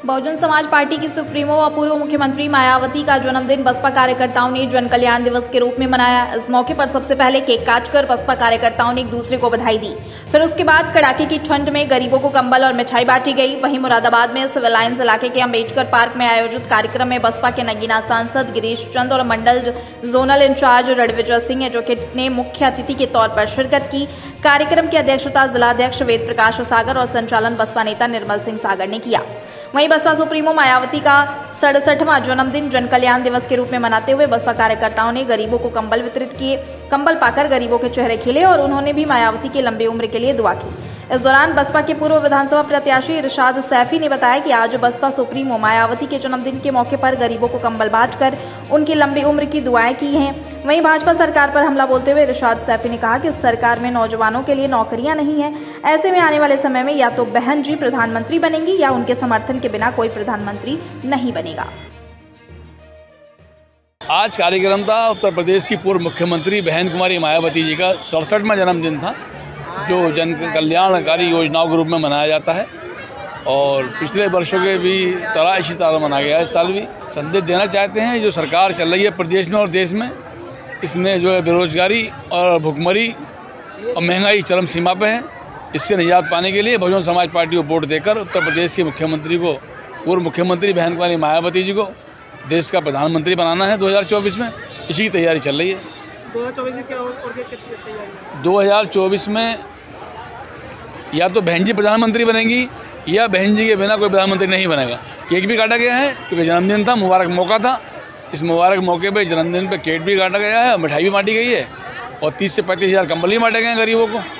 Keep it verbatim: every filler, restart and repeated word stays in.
Bahujan Samaj party की supremo व पूर्व मुख्यमंत्री मायावती का जन्मदिन बसपा कार्यकर्ताओं ने जन कल्याण दिवस के रूप में मनाया। इस मौके पर सबसे पहले केक काटकर बसपा कार्यकर्ताओं ने एक दूसरे को बधाई दी। फिर उसके बाद कड़ाके की ठंड में गरीबों को कंबल और मिठाई बांटी गई। वहीं मुरादाबाद में सिविल लाइंस इलाके के अम्बेडकर पार्क में आयोजित कार्यक्रम में बसपा के नगीना सांसद गिरीश चंद और मंडल जोनल इंचार्ज रणविजय सिंह जो ने मुख्य अतिथि के तौर पर शिरकत की। कार्यक्रम की अध्यक्षता जिलाध्यक्ष वेद प्रकाश सागर और संचालन बसपा नेता निर्मल सिंह सागर ने किया। वहीं बसपा सुप्रीमो मायावती का सड़सठवां जन्मदिन जन कल्याण दिवस के रूप में मनाते हुए बसपा कार्यकर्ताओं ने गरीबों को कंबल वितरित किए। कंबल पाकर गरीबों के चेहरे खिले और उन्होंने भी मायावती की लंबी उम्र के लिए दुआ की। इस दौरान बसपा के पूर्व विधानसभा प्रत्याशी इरशाद सैफी ने बताया कि आज बसपा सुप्रीमो मायावती के जन्मदिन के मौके पर गरीबों को कंबल बांटकर उनकी लंबी उम्र की दुआएं की हैं। वहीं भाजपा सरकार पर हमला बोलते हुए इरशाद सैफी ने कहा कि सरकार में नौजवानों के लिए नौकरियां नहीं है। ऐसे में आने वाले समय में या तो बहन जी प्रधानमंत्री बनेंगी या उनके समर्थन के बिना कोई प्रधानमंत्री नहीं बनेगा। आज कार्यक्रम था उत्तर प्रदेश की पूर्व मुख्यमंत्री बहन कुमारी मायावती जी का सड़सठवां जन्मदिन था, जो जन कल्याणकारी योजनाओं के रूप में मनाया जाता है और पिछले वर्षों के भी तरह इसी तरह मनाया गया है। इस साल भी संदेश देना चाहते हैं जो सरकार चल रही है प्रदेश में और देश में, इसमें जो है बेरोजगारी और भुखमरी और महंगाई चरम सीमा पे है। इससे निजात पाने के लिए बहुजन समाज पार्टी को वोट देकर उत्तर प्रदेश के मुख्यमंत्री को, पूर्व मुख्यमंत्री बहन कुमारी मायावती जी को देश का प्रधानमंत्री बनाना है दो हज़ार चौबीस में। इसी की तैयारी चल रही है। दो हज़ार चौबीस में क्या और क्या कितनी तैयारी? दो हज़ार चौबीस में या तो बहन जी प्रधानमंत्री बनेंगी या बहन जी के बिना कोई प्रधानमंत्री नहीं बनेगा। केक भी काटा गया है क्योंकि जन्मदिन था, मुबारक मौका था। इस मुबारक मौके पे जन्मदिन पे केक भी काटा गया है, मिठाई भी बांटी गई है और तीस से पैंतीस हज़ार कंबल भी बांटे गए हैं गरीबों को।